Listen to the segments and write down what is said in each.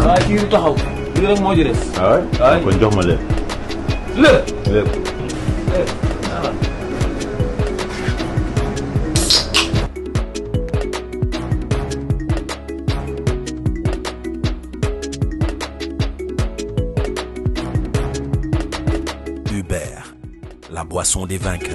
waaye kii taxaw lii rek moo ci des. waaw kon jox ma lépp. lépp. Hubert, la boisson des vainqueurs.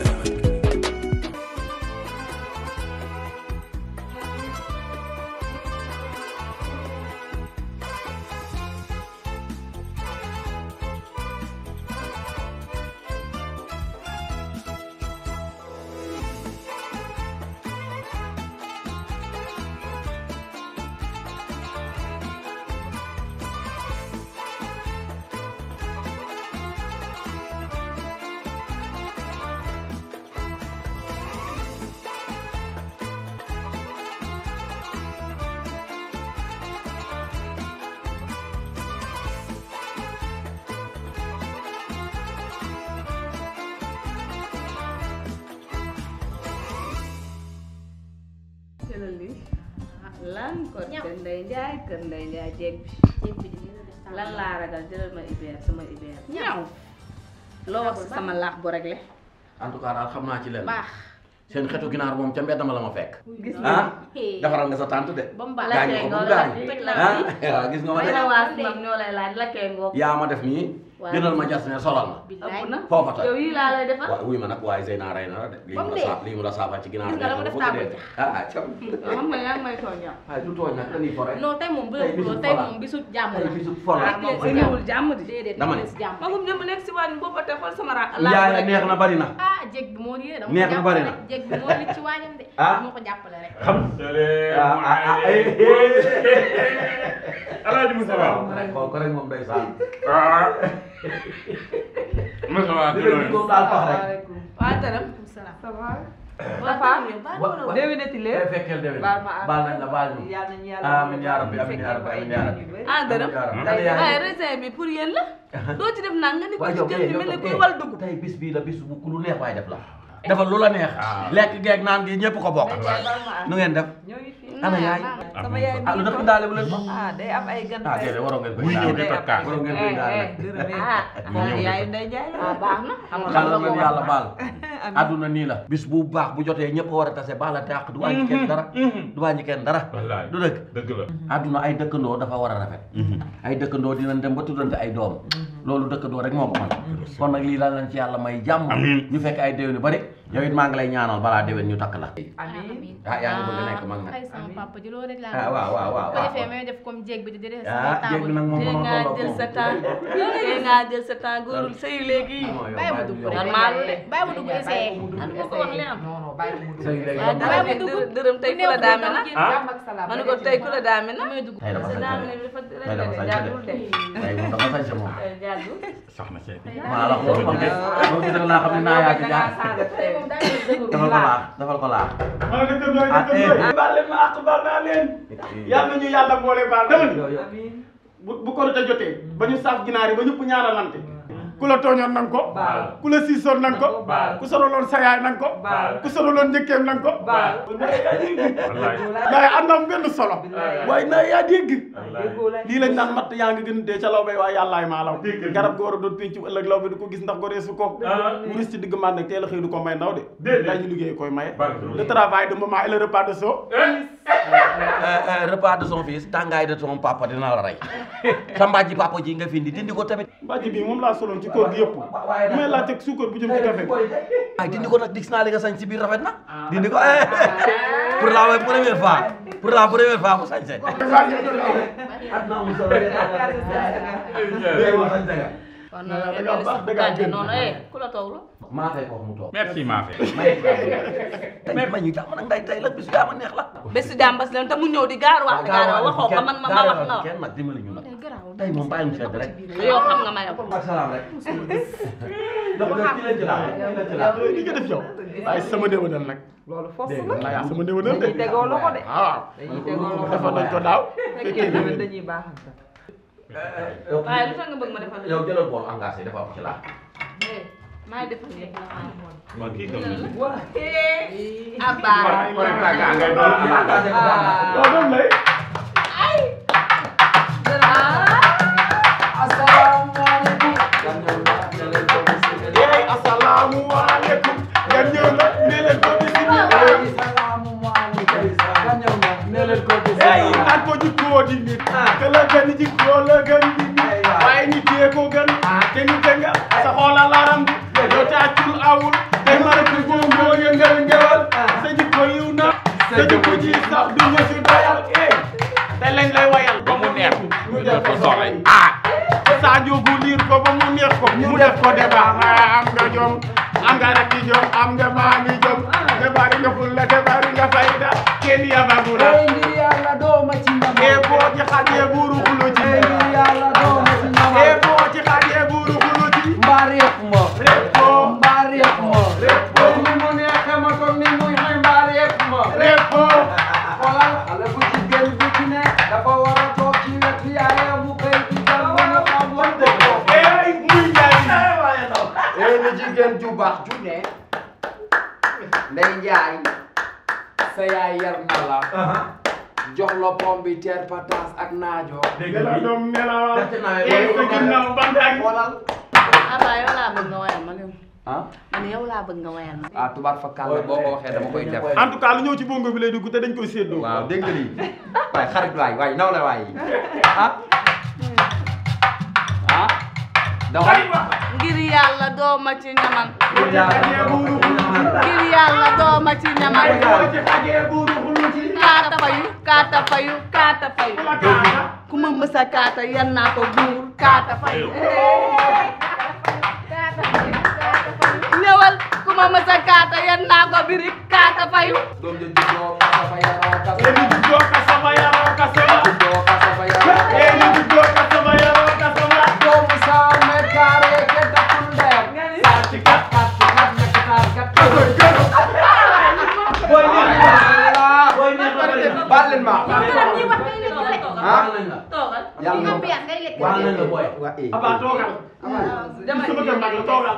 lan ko kër Ndeye Ndiaye kër Ndeye Ndiaye jéeg bi lan laa ragal jëlal ma Hubert sama Hubert ñaw loo wax sama laax bu réglé en tout cas daal xam naa ci leen baax seen xetu ginaar moom ca mbedd ma la ma fekk gis ah defaral nga sa tante de ba mu baax gaañ ko bu gaañ waaw gis nga ma de waa mag ñoo lay laaj lakkee ngoog yaa ma def nii jëndal ma jas ne solal ma ëpp na foofa tey yow yii laa lay defal waaw wuy ma nag waaye Zeyna rey na la de lii mu la saafara ci ginaar nga dama def taamu ah cam xam nga yaa ngi may tooñ yow waaye du tooñ nag dañuy fo rek non tey moom bu la tey moom bisu jàmm la bisu fol la ñëwul jàmm di déedéet dama ne si jàmm magum jëm nekk si waañ boobu te xool sama ra yaay neex na bari na ah jéeg bi moo yee dama neex na bari na jéeg bi moo li ci waañam de moo ko jàppale rek xam Alaaji Moussa xool ko rek moom day saan Moussa Ba moom daal pax rek waa taram déwénati leen fekkeel déwén baal nañ la baal ñu amiin yaa rabbi amiin yaa rabbi amiin yaa rabbi ah dërëm waaye raisin bi pour yéen la doo ci def naan nga ni ko ci jël ci mel ni kuy wal dugub tey bis bii la bis bu ku lu neex waay def la defal lu la neex lekk geeg naan gi ñëpp ko bokk nu ngeen def ana yaay sama yaay ah lu def indaale bu leen ko day am ay gan ah déedéet waroo ngeen koy muy ñëw di toj kaas waroo ngeen koy indaale yaayu Ndeye Ndiaye la baax na xaaral leen yàlla baal adduna nii la bis bu baax bu jotee ñëpp war a tase baal a tàq du wàññi kenn dara du wàññi kenn dara wallaay du dëgg dëgg la adduna ay dëkkandoo dafa war a rafet ay dëkkandoo dinañ dem ba tuddante ay doom loolu dëkkandoo rek moo ko mën kon nag lii daal lañ ci yàlla may jàmm ñu fekk ay déwén yu bari yow it maa ngi lay ñaanal balaa déwén ñu takk la amiin ah yaa ngi bëgg a nekk mag nag ay sama papa ji loolu rek laa ah waaw waaw waaw ko defee may def comme jéeg bi di def ah jéeg bi nag moom mënoo ngaa tolloo jël moom sa temps ngaa jël sa temps góorul sëyu léegi bàyyi ma dugg man maa lu de bàyyi ma dugg essayé man ma ko wax li am sëy léegi waaw moom dërëm tey ku la daame na ma ne ko tey ku la daame na may dugg tey dafa sañ daame ne dafa tey dafa sañ jàddul de tey moom dafa sañ moom jàddul soxna si maa la xool man moom gis nga laa xam ne naa yaa ci jaar defal ko laax defal ko laax baal leen ma àq baal naa leen yàlla na ñu yàlla boole baal dama ni bu korite jotee ba ñu saaf ginaar yi ba ñëpp ñaanalante ku la tooñoon nanga ko ku la siisoon nanga ko ku sonaloon sa yaay nanga ko ku sonaloon njëkkeem nanga ko waaye am na benn solo waaye na yaa dégg lii lañ naan matt yaa ngi gën dee ca law bay waaye yàllaay maa law garab go war a doon pénc ëllëg law bi du ko gis ndax goreesu ko mu ris ci digg maan nag teel a xëy du ko may ndaw de day ñu liggéey koy maye le travail de maman et le repas de son repas de son fils tàngaay de son papa dina la rey sa mbàjji papa ji nga fi indi dindi ko tamit mbàjji bii moom laa soloon ci koor gi yëpp may laa teg suukar bu jëm ci café ay dindi ko nag gis naa li nga sañ ci biir rafet na dindi ko pour la première fois pour la première fois mu sañse adna mu solo kon noonu noonu ku la toog la maa fay ko mu toog merci maa fay tey ma ñu jàmm nag nday tey la bisu jàmm neex la bésu jàmbas leen te mu ñëw di gaar wax waxoo ko man ma wax nga wax kenn nag dimbali ñu nag tey moom bàyyi mu sedd rek yow xam nga ma yow salaam rek dafa def ci leen ci laa li nga def yow waaye sama déwénal nag loolu foofu la laa yaa sama déwénal de dañuy tegoo loxo de waaw dañuy tegoo loxo defoon nañ ko daaw fekkee déwén dañuy baaxante waaye lu tax nga bëgg ma defal yow jëlal bool engagé dafa am ci laa maa ngi defal léegi la maa ma kii kam ni abba waaw doom lay dara gën jikkoo la gën di waaye ñu téye ko gën te ñu dënga sa xoolal laram bi yow tàccul awul te maratu bongo yëngal ngewal sa jikko yiw na sa jikko ji sax du ñu si doyal te lañ lay wayal ba mu neex ñu def ko soxla Sadio bu liir ko ba mu neex ko mu def ko débat am nga jom am nga rakki jom am nga maami jom te bari nga fulla te bari nga fayda kenn yabagura ngir yàlla doo ma ci ñam e boo ci xajee buuru xulu ci ngir yàlla doo ma ci ñam e boo ci xajee buuru xulu ci mbaar yëpp ma repo mbaar yëpp ma repo ni mu neexee ma toog ni muy xëy mbaar yëpp ma repo xoolal xale bu jigéen bu ci ne dafa war a toog ci wetu yaayam mu koy digal ba mu xam lan dëgg ey muy njaay ni jigéen ju baax ju ne Ndey Njaay sa yaay yar na la jox la pomme bi terre patas ak naajo la doom nelaw e sa ginnaaw bandaay xoolal Aba yow laa bëgg nga wayal ma yow. Man yow laa bëgg nga wayal ma. tubaab fa kàlla boo ko waxee dama koy def en tout cas lu ñëw ci bongo bi lay dugg te dañ koy séddoo waaw dégg nga lii waay xarit waay naw la waay dawal ngir yàlla doo ma ci ñamal. xajee buuru xulu ngir yàlla doo ma ci ñamal. boo ci xajee buuru xulu ci kaata fayu kaata fayu kaata fayu. la kaata ku ma mës a kaata yan naa ko buur kaata fayu. ñëwal ku ma mës a kaata yan naa ko birik kaata fayu. doom ja juddoo kasa fa yaroo kasa e ni juddoo kasaba yaroo kasaba juddoo kasa fa yaroo e ni juddoo kasaba yaroo kasaba doomu 100 mètres carrés ke dakkul ndeyam saa ci kat nekk taar kat baal leen ma toogal. yàlla wax nañ la booy. aba toogal sama kër mag la toogal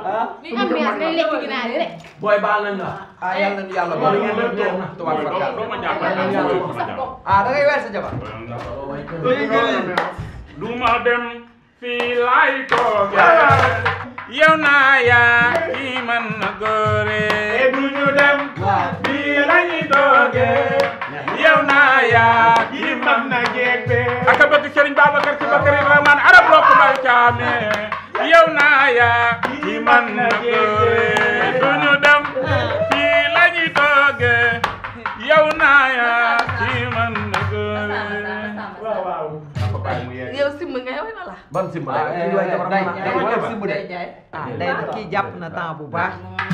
booy baal nañ la. yàlla na yàlla ba tubaab fa kàlla da ngay weer sa jabar du ma dem fii laay toogee yow naa yaa kii man na góore e du ñu dem fii lañuy toogee yow naa yaa kii man na jeeg be aka bëgg Serigne Babacar Sy Bakary Rahman arab rokk bay caame yow naa yaa kii man na góore du ñu dem fii lañuy toogee yow naa yaa kii man na góore waaw waaw yow simb nga yow wala. ban simb day simb de day na kii jàpp na temps bu baax.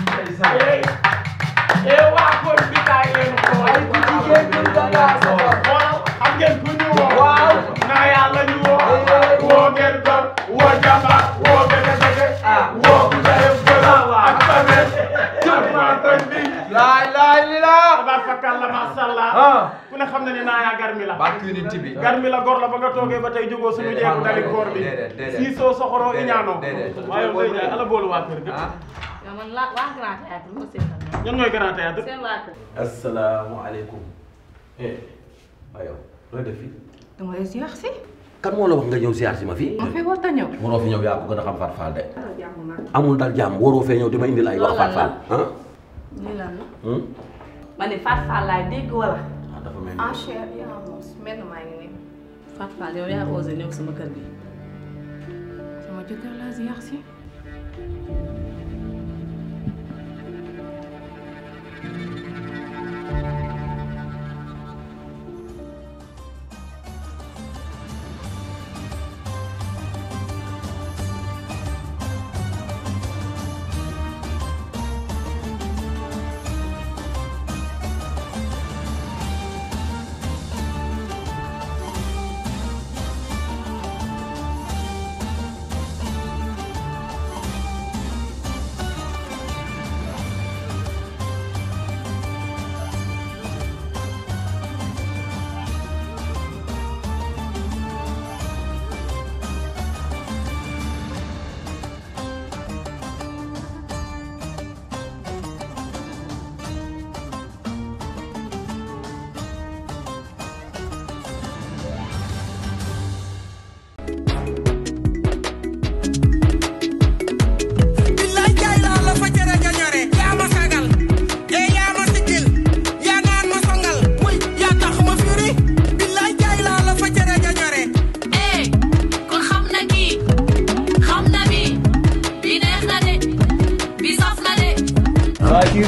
e waa kon bi kaay leen xool jigéen ñi da ngaa soxor xoolal xam ngeen ku ñu woo waaw naa yàlla ñu woo ngeen gor woo jàmbaar woo bete bete woo ku def gël ak famel ak waa koñ bi laay li la tabaar fakal la masàllaa ku ne xam na ne naa yaa garmi la barke unité bi garmi la gor la ba nga toogee ba tey jógoo suñu jeegu dali góor bi siisoo soxoroo iñaanoo waaye yow day jaay ala boolu waa kër gi yow man la waa Grand Théâtre moo seetal ñan ñooy grand théâtre seen waa kër. asalaamaaleykum. waaw yow looy def fii. dama lay ziar si. kan moo la wax nga ñëw ziar si ma fii. ma fi warta ñëw. waroo fi ñëw yaa ko gën a xam Fatou Fall de. amul dal jàmm waroo fee ñëw di ma indil ay wax Fatou Fall. lii lan la. ma ne Fatou Fall laay dégg wala. dafa mel Ah cher yaa moom mel na maa ngi nii. Fatou Fall yow yaa osé ñëw sama kër gi. sama jëkkër laa ziar si.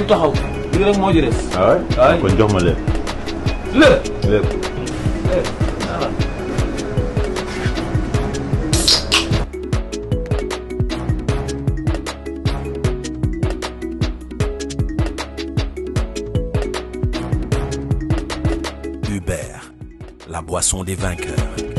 ñu taxaw lii rek moo ci des. waaw kon jox ma lépp. lépp. Hubert, la boisson des vainqueurs.